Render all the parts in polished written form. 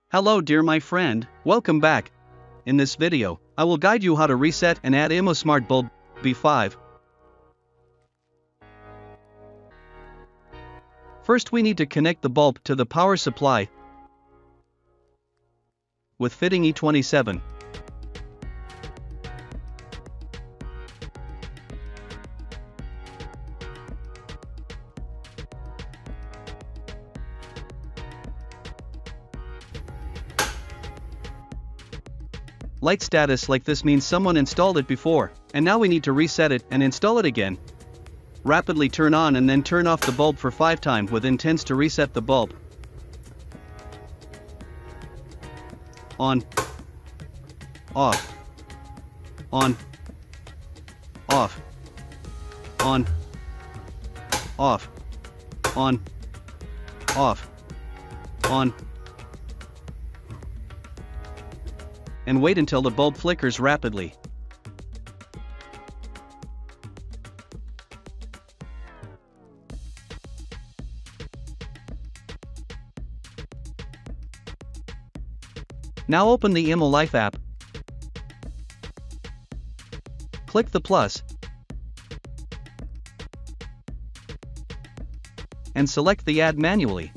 Hello dear my friend, welcome back. In this video, I will guide you how to reset and add IMOU Smart Bulb B5. First we need to connect the bulb to the power supply with fitting E27. Light status like this means someone installed it before, and now we need to reset it and install it again. Rapidly turn on and then turn off the bulb for 5 times with intents to reset the bulb. On, off, on, off, on, off, on, off, on, and wait until the bulb flickers rapidly. Now open the IMOU Life app. Click the plus and select the Add manually.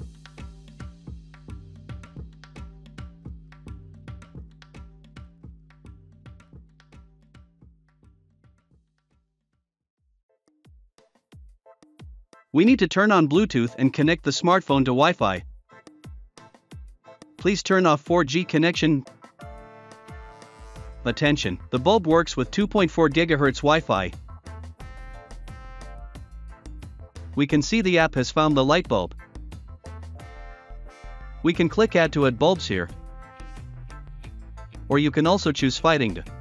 We need to turn on Bluetooth and connect the smartphone to Wi-Fi. Please turn off 4G connection. Attention, the bulb works with 2.4 GHz Wi-Fi. We can see the app has found the light bulb. We can click Add to Add Bulbs here. Or you can also choose Fighting to.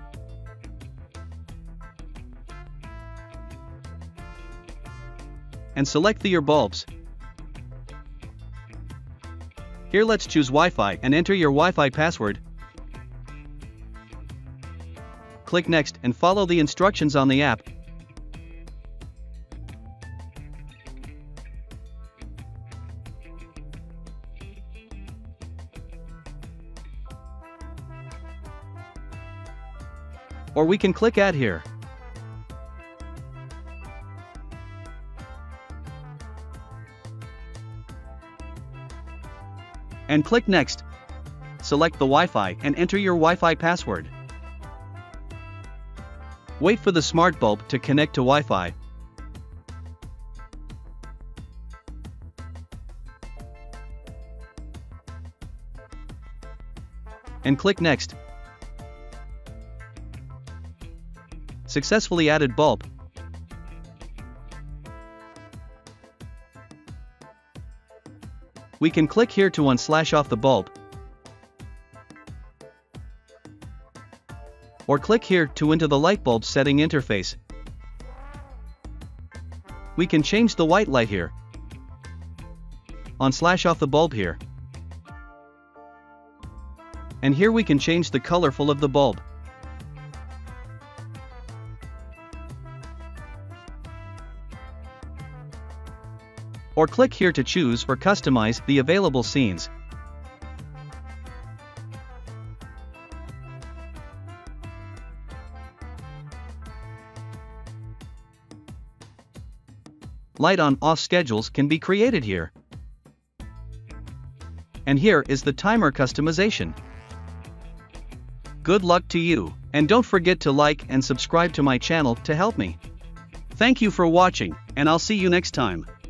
And select your bulbs. Here let's choose Wi-Fi and enter your Wi-Fi password. Click Next and follow the instructions on the app. Or we can click Add here. And click Next. Select the Wi-Fi and enter your Wi-Fi password. Wait for the smart bulb to connect to Wi-Fi. And click Next. Successfully added bulb. We can click here to on/off the bulb. Or click here to into the light bulb setting interface. We can change the white light here. On/off the bulb here. And here we can change the colorful of the bulb. Or click here to choose or customize the available scenes. Light on/off schedules can be created here. And here is the timer customization. Good luck to you, and don't forget to like and subscribe to my channel to help me. Thank you for watching, and I'll see you next time.